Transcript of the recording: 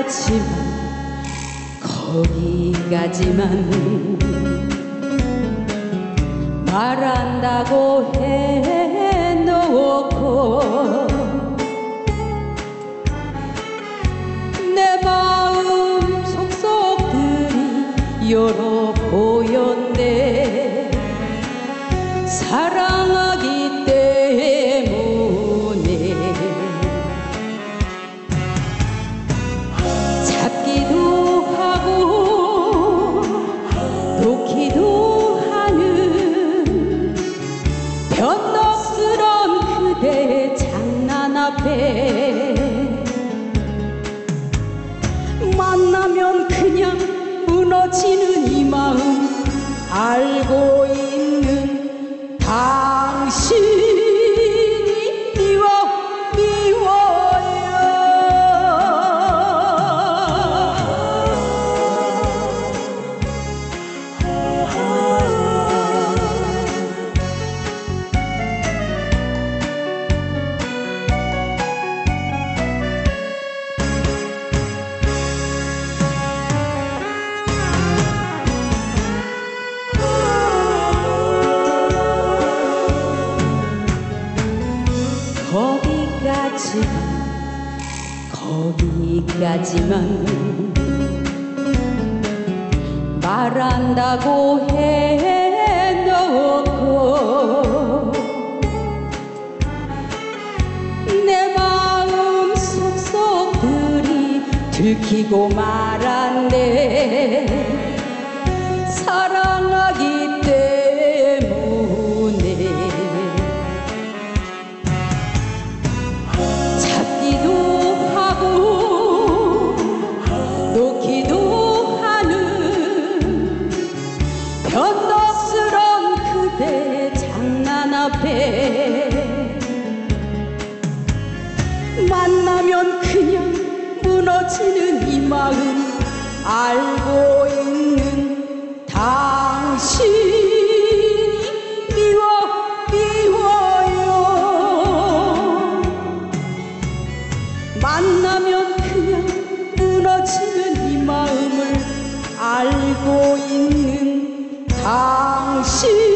거기까지만 말한다고 해놓고 내 마음 속속들이 열어보였네. 사랑하기 때문에 잡기도 하고 놓기도 하는 변덕스런 그대의 장난 앞에 만나면 그냥 무너지는 이 마음 알고 있는 당신이 미워요. 거기까지만 말한다고 해놓고 내 마음 속속들이 들키고 말았네. 사랑하기 때문에 놓기도 하는 변덕스런 그대의 장난 앞에 만나면 그냥 무너지는 이 마음 알고 있는 당신이 미워요. 만나면 그냥 무너지는 이 마음을 알고 있는 당신